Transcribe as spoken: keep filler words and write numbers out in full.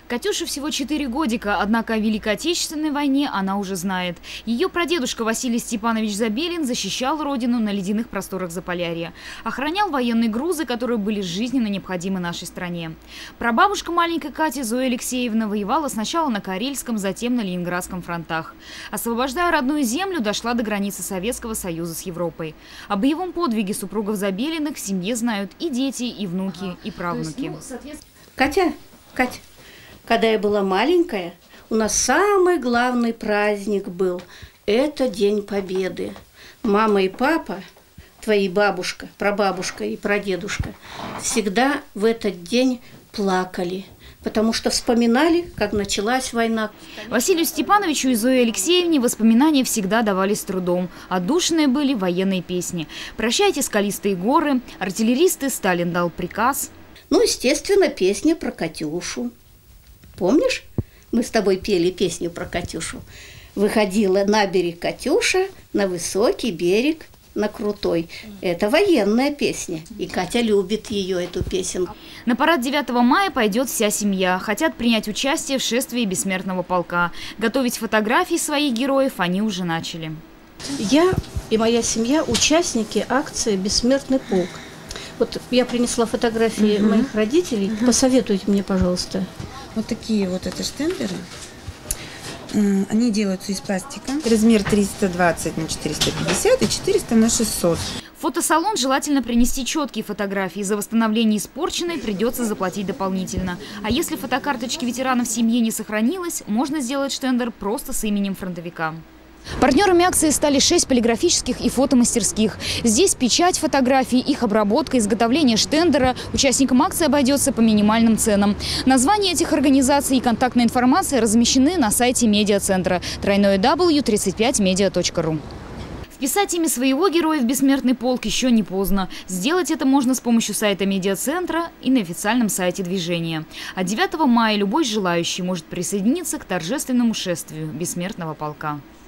Катюше всего четыре годика, однако о Великой Отечественной войне она уже знает. Ее прадедушка Василий Степанович Забелин защищал родину на ледяных просторах Заполярья. Охранял военные грузы, которые были жизненно необходимы нашей стране. Прабабушка маленькой Кати, Зоя Алексеевна, воевала сначала на Карельском, затем на Ленинградском фронтах. Освобождая родную землю, дошла до границы Советского Союза с Европой. О боевом подвиге супругов Забелиных в семье знают и дети, и внуки, ага. и правнуки. Есть, ну, соответственно... Катя, Катя. Когда я была маленькая, у нас самый главный праздник был. Это День Победы. Мама и папа, твои бабушка, прабабушка и прадедушка, всегда в этот день плакали, потому что вспоминали, как началась война. Василию Степановичу и Зое Алексеевне воспоминания всегда давались с трудом. Отдушенные были военные песни. «Прощайте, скалистые горы», «Артиллеристы», «Сталин дал приказ». Ну, естественно, песня про Катюшу. Помнишь, мы с тобой пели песню про Катюшу? Выходила на берег Катюша, на высокий берег, на крутой. Это военная песня, и Катя любит ее, эту песенку. На парад девятого мая пойдет вся семья. Хотят принять участие в шествии бессмертного полка. Готовить фотографии своих героев они уже начали. Я и моя семья участники акции «Бессмертный полк». Вот я принесла фотографии угу. моих родителей. Угу. Посоветуйте мне, пожалуйста. Вот такие вот это штемпелеры. Они делаются из пластика. Размер триста двадцать на четыреста пятьдесят и четыреста на шестьсот. В фотосалон желательно принести четкие фотографии. За восстановление испорченной придется заплатить дополнительно. А если фотокарточки ветеранов в семье не сохранилось, можно сделать штендер просто с именем фронтовика. Партнерами акции стали шесть полиграфических и фотомастерских. Здесь печать фотографий, их обработка, изготовление штендера. Участникам акции обойдется по минимальным ценам. Названия этих организаций и контактная информация размещены на сайте медиацентра дабл ю дабл ю дабл ю точка тридцать пять медиа точка ру. Вписать имя своего героя в бессмертный полк еще не поздно. Сделать это можно с помощью сайта медиацентра и на официальном сайте движения. А девятого мая любой желающий может присоединиться к торжественному шествию бессмертного полка.